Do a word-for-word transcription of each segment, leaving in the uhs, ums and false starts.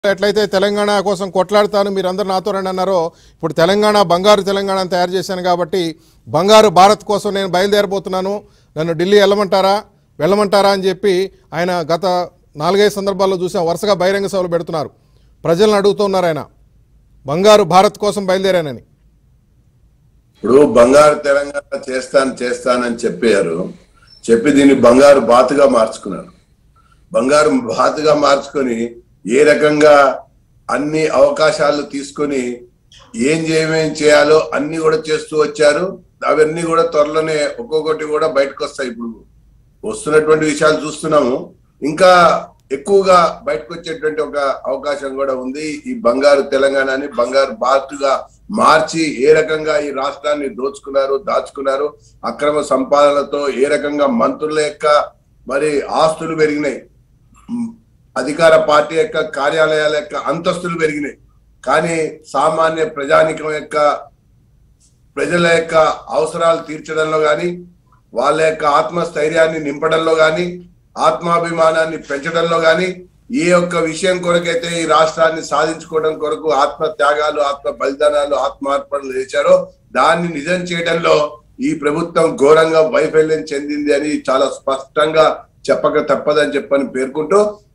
ఎట్లయితే తెలంగాణ కోసం కొట్లాడతాను మీరందరూ నాతో రండి అన్నారో ఇప్పుడు తెలంగాణ బంగారు తెలంగాణ తయారు చేశాను కాబట్టి బంగారు భారత్ కోసం నేను బయలుదేరబోతున్నాను నన్ను ఢిల్లీ వెళ్ళమంటారా వెళ్ళమంటారా అని చెప్పి ఆయన గత నాలుగైదు సందర్భాల్లో చూసాం వరుసగా బహిరంగ సభలు పెడుతున్నారు ప్రజలను అడుగుతున్నారు ఆయన బంగారు భారత్ కోసం బయలుదేరానని ఇప్పుడు బంగారు తెలంగాణ చేస్తాను చేస్తానని చెప్పారు చెప్పి దీన్ని బంగారు బాతుగా మార్చుకున్నారు బంగారు బాతుగా మార్చుకొని ఏ రకంగా అన్ని అవకాశాలు తీసుకొని ఏం చేయమేం చేయాలో అన్ని కూడా చేస్తూ వచ్చారు అవన్నీ కూడా త్వరలోనే ఒక్కొక్కటి కూడా బయటకు వస్తాయి ఇప్పుడు వస్తున్నటువంటి విషయాలు చూస్తున్నాము ఇంకా ఎక్కువగా బయటకు వచ్చేటువంటి ఒక అవకాశం కూడా ఉంది ఈ బంగారు తెలంగాణని బంగారు బాతుగా మార్చి ఏ రకంగా ఈ రాష్ట్రాన్ని దోచుకున్నారు దాచుకున్నారు అక్రమ సంపాదనలతో ఏ రకంగా మంత్రుల యొక్క మరి ఆస్తులు పెరిగినాయి అధికార పార్టీ యొక్క కార్యాలయాల యొక్క అంతస్తులు పెరిగినాయి కానీ సామాన్య ప్రజానికం యొక్క ప్రజల యొక్క అవసరాలు తీర్చడంలో కానీ వాళ్ళ యొక్క ఆత్మస్థైర్యాన్ని నింపడంలో కానీ ఆత్మాభిమానాన్ని పెంచడంలో కానీ ఏ ఒక్క విషయం కొరకైతే ఈ రాష్ట్రాన్ని సాధించుకోవడం కొరకు ఆత్మ త్యాగాలు ఆత్మ బలిదానాలు ఆత్మార్పణలు చేశారో దాన్ని నిజం చేయడంలో ఈ ప్రభుత్వం ఘోరంగా వైఫల్యం చెందింది అని చాలా స్పష్టంగా చెప్పక తప్పదని చెప్పని పేర్కొంటూ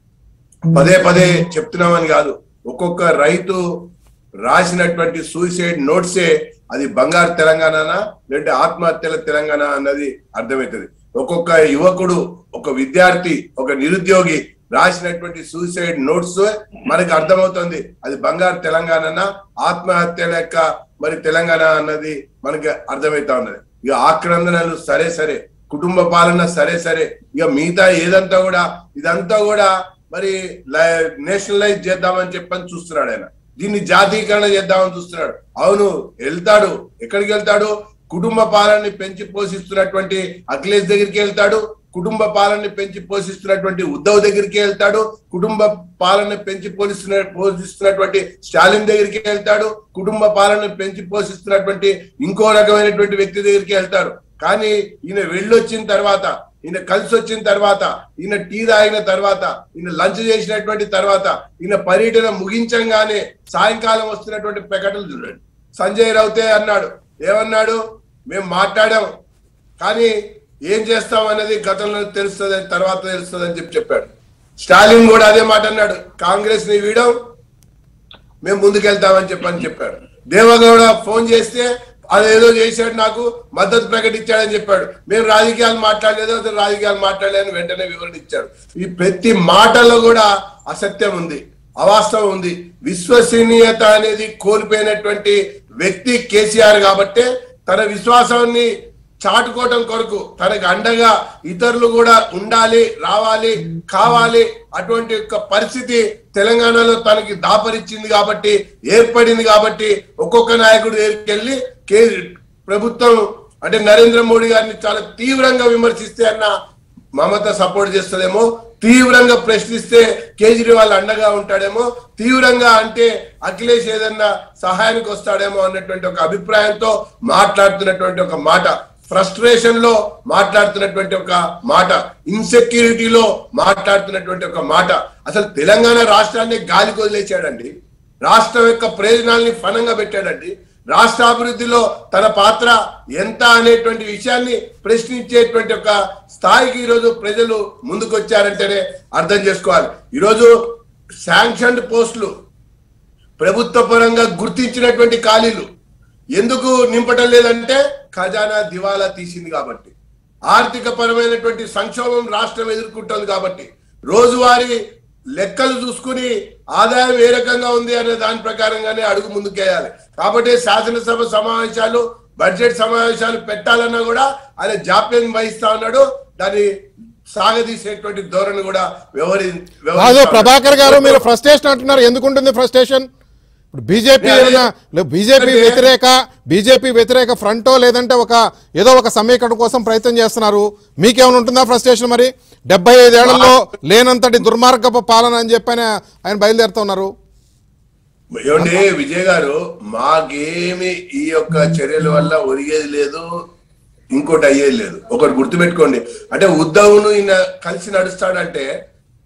పదే పదే చెప్తున్నామని కాదు ఒక్కొక్క రైతు రాసినటువంటి సూసైడ్ నోట్సే అది బంగారు తెలంగాణనా లేదంటే ఆత్మహత్యల తెలంగాణ అన్నది అర్థమవుతుంది ఒక్కొక్క యువకుడు ఒక విద్యార్థి ఒక నిరుద్యోగి రాసినటువంటి సూసైడ్ నోట్స్ మనకి అర్థమవుతుంది అది బంగారు తెలంగాణనా ఆత్మహత్యల యొక్క మరి తెలంగాణ అన్నది మనకి అర్థమవుతా ఉన్నది ఇక ఆక్రందనలు సరే సరే కుటుంబ పాలన సరే సరే ఇక మిగతా ఏదంతా కూడా ఇదంతా కూడా మరి నేషనలైజ్ చేద్దామని చెప్పని చూస్తున్నాడు ఆయన దీన్ని జాతీయకరణ చేద్దామని చూస్తున్నాడు అవును వెళ్తాడు ఎక్కడికి వెళ్తాడు కుటుంబ పాలనని పెంచి పోషిస్తున్నటువంటి అఖిలేష్ దగ్గరికి వెళ్తాడు కుటుంబ పాలనని పెంచి పోషిస్తున్నటువంటి ఉద్ధవ్ దగ్గరికి వెళ్తాడు కుటుంబ పాలన పెంచి పోషిస్తున్న పోషిస్తున్నటువంటి స్టాలిన్ దగ్గరికి వెళ్తాడు కుటుంబ పాలన పెంచి పోషిస్తున్నటువంటి ఇంకో రకమైనటువంటి వ్యక్తి దగ్గరికి వెళ్తాడు కానీ ఈయన వెళ్ళొచ్చిన తర్వాత ఈయన కలిసి వచ్చిన తర్వాత ఈయన టీ తాగిన తర్వాత ఈయన లంచ్ చేసినటువంటి తర్వాత ఈయన పర్యటన ముగించంగానే సాయంకాలం వస్తున్నటువంటి ప్రకటనలు చూడండి సంజయ్ రౌతే అన్నాడు ఏమన్నాడు మేము మాట్లాడాం కానీ ఏం చేస్తాం అనేది గతంలో తెలుస్తుంది తర్వాత తెలుస్తుంది అని చెప్పి చెప్పాడు స్టాలిన్ కూడా అదే మాట అన్నాడు కాంగ్రెస్ ని వీడం మేము ముందుకెళ్తామని చెప్పని చెప్పాడు దేవగౌడ ఫోన్ చేస్తే అదేదో చేశాడు నాకు మద్దతు ప్రకటించాడని చెప్పాడు మేము రాజకీయాలు మాట్లాడలేదు అసలు రాజకీయాలు మాట్లాడలేదని వెంటనే వివరణ ఇచ్చాడు ఈ ప్రతి మాటలో కూడా అసత్యం ఉంది అవాస్తవం ఉంది విశ్వసనీయత అనేది కోల్పోయినటువంటి వ్యక్తి కేసీఆర్ కాబట్టే తన విశ్వాసాన్ని చాటుకోవటం కొరకు తనకు అండగా ఇతరులు కూడా ఉండాలి రావాలి కావాలి అటువంటి యొక్క పరిస్థితి తెలంగాణలో తనకి దాపరిచ్చింది కాబట్టి ఏర్పడింది కాబట్టి ఒక్కొక్క నాయకుడు వెళ్ళి కే ప్రభుత్వం అంటే నరేంద్ర మోడీ గారిని చాలా తీవ్రంగా విమర్శిస్తే అన్న మమత సపోర్ట్ చేస్తుందేమో తీవ్రంగా ప్రశ్నిస్తే కేజ్రీవాల్ అండగా ఉంటాడేమో తీవ్రంగా అంటే అఖిలేష్ ఏదన్నా సహాయానికి వస్తాడేమో అన్నటువంటి ఒక అభిప్రాయంతో మాట్లాడుతున్నటువంటి ఒక మాట ఫ్రస్ట్రేషన్ లో మాట్లాడుతున్నటువంటి ఒక మాట ఇన్సెక్యూరిటీలో మాట్లాడుతున్నటువంటి ఒక మాట అసలు తెలంగాణ రాష్ట్రాన్ని గాలికి వదిలేశాడండి రాష్ట్రం యొక్క ప్రయోజనాల్ని ఫనంగా పెట్టాడండి రాష్ట్ర అభివృద్ధిలో తన పాత్ర ఎంత అనేటువంటి విషయాన్ని ప్రశ్నించేటువంటి ఒక స్థాయికి ఈరోజు ప్రజలు ముందుకు వచ్చారంటేనే అర్థం చేసుకోవాలి ఈరోజు శాంక్షన్డ్ పోస్టులు ప్రభుత్వ పరంగా గుర్తించినటువంటి ఖాళీలు ఎందుకు నింపటం లేదంటే ఖజానా దివాలా తీసింది కాబట్టి ఆర్థిక పరమైనటువంటి సంక్షోభం రాష్ట్రం ఎదుర్కొంటుంది కాబట్టి రోజువారీ లెక్కలు చూసుకుని ఆదాయం ఏ రకంగా ఉంది అనే దాని ప్రకారంగానే అడుగు ముందుకేయాలి కాబట్టి శాసనసభ సమావేశాలు బడ్జెట్ సమావేశాలు పెట్టాలన్నా కూడా ఆయన జాప్యం వహిస్తా ఉన్నాడు దాన్ని సాగదీసేటువంటి ధోరణి కూడా వ్యవహరి ప్రభాకర్ గారు మీరు ఫ్రస్ట్రేషన్ అంటున్నారు ఎందుకుంటుంది ఫ్రస్ట్రేషన్ ఇప్పుడు బీజేపీ బీజేపీ వ్యతిరేక బీజేపీ వ్యతిరేక ఫ్రంటో లేదంటే ఒక ఏదో ఒక సమీకరణ కోసం ప్రయత్నం చేస్తున్నారు మీకేమైనా ఉంటుందా ఫ్రస్ట్రేషన్ మరి డెబ్బై ఐదేళ్లలో లేనంతటి దుర్మార్గపు పాలన అని చెప్పని ఆయన బయలుదేరుతా ఉన్నారు ఏమండి విజయ్ గారు మాకేమి ఈ యొక్క చర్యల వల్ల ఒరిగేది లేదు ఇంకోటి అయ్యేది లేదు ఒకటి గుర్తుపెట్టుకోండి అంటే ఉద్ధవ్ను ఈయన కలిసి నడుస్తాడంటే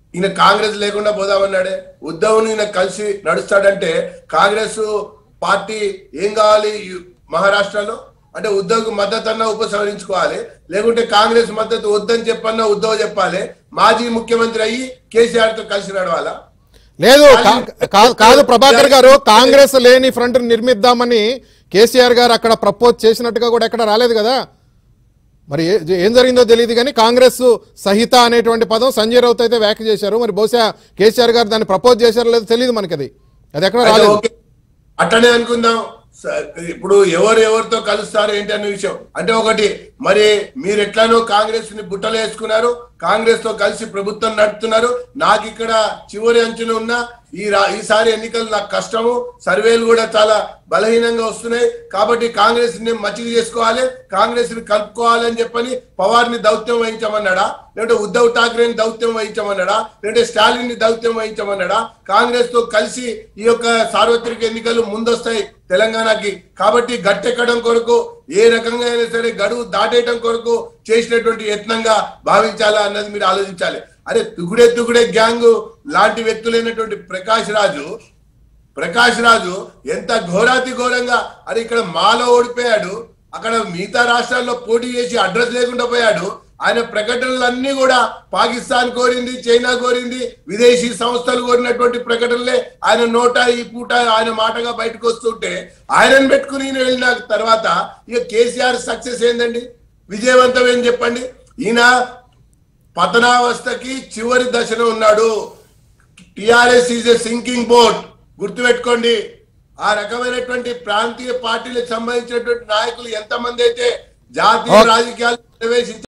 ఈయన కాంగ్రెస్ లేకుండా పోదామన్నాడే. ఉద్ధవ్ని ఈయన కలిసి నడుస్తాడంటే కాంగ్రెస్ పార్టీ ఏం కావాలి మహారాష్ట్రలో అంటే ఉద్ధవ్కి మద్దతు అన్నా ఉపసంహరించుకోవాలి, లేకుంటే కాంగ్రెస్ మద్దతు వద్దని చెప్పన్నా ఉద్ధవ్ చెప్పాలి, మాజీ ముఖ్యమంత్రి అయ్యి కేసీఆర్ తో కలిసి నడవాలా? లేదు కాదు ప్రభాకర్ గారు, కాంగ్రెస్ లేని ఫ్రంట్ నిర్మిద్దామని కేసీఆర్ గారు అక్కడ ప్రపోజ్ చేసినట్టుగా కూడా ఎక్కడ రాలేదు కదా. మరి ఏం జరిగిందో తెలియదు కానీ కాంగ్రెస్ సహిత అనేటువంటి పదం సంజయ్ రౌత్ అయితే వ్యాఖ్య చేశారు. మరి బహుశా కేసీఆర్ గారు దాన్ని ప్రపోజ్ చేశారో లేదో తెలియదు మనకి, అది అది ఎక్కడ రాలేదు. అట్టనే అనుకుందాం. ఇప్పుడు ఎవరు ఎవరితో కలుస్తారు ఏంటి అనే విషయం అంటే ఒకటి, మరి మీరు ఎట్లానో కాంగ్రెస్ ని బుట్టలు వేసుకున్నారు, కాంగ్రెస్ తో కలిసి ప్రభుత్వం నడుపుతున్నారు. నాకు ఇక్కడ చివరి అంచున ఉన్న ఈ ఈసారి ఎన్నికలు నాకు కష్టము, సర్వేలు కూడా చాలా బలహీనంగా వస్తున్నాయి, కాబట్టి కాంగ్రెస్ ని మచ్చిక చేసుకోవాలి, కాంగ్రెస్ ని కలుపుకోవాలి అని చెప్పని పవార్ ని దౌత్యం వహించమన్నాడా, లేదంటే ఉద్ధవ్ ఠాక్రేని దౌత్యం వహించమన్నాడా, లేదంటే స్టాలిన్ ని దౌత్యం వహించమన్నాడా? కాంగ్రెస్ తో కలిసి ఈ యొక్క సార్వత్రిక ఎన్నికలు ముందొస్తాయి తెలంగాణకి, కాబట్టి గట్టెక్కడం కొరకు ఏ రకంగా అయినా సరే గడువు దాటేయడం కొరకు చేసినటువంటి యత్నంగా భావించాలా అన్నది మీరు ఆలోచించాలి. అరే తుగుడే తుగుడే గ్యాంగ్ లాంటి వ్యక్తులైనటువంటి ప్రకాష్ రాజు ప్రకాష్ రాజు ఎంత ఘోరాతి ఘోరంగా అరే ఇక్కడ మాలో ఓడిపోయాడు, అక్కడ మిగతా రాష్ట్రాల్లో పోటీ చేసి అడ్రస్ లేకుండా పోయాడు. ఆయన ప్రకటనలన్నీ కూడా పాకిస్తాన్ కోరింది, చైనా కోరింది, విదేశీ సంస్థలు కోరినటువంటి ప్రకటనలే ఆయన నోట ఈ పూట ఆయన మాటగా బయటకు వస్తుంటే ఆయనను పెట్టుకుని వెళ్ళిన తర్వాత ఇక కేసీఆర్ సక్సెస్ ఏందండి, విజయవంతం ఏం చెప్పండి? ఈయన పతనావస్థకి చివరి దశలో ఉన్నాడు. TRS is a sinking boat, గుర్తుపెట్టుకోండి. ఆ రకమైనటువంటి ప్రాంతీయ పార్టీలకు సంబంధించినటువంటి నాయకులు ఎంతమంది అయితే జాతీయ రాజకీయాలు ప్రవేశించారు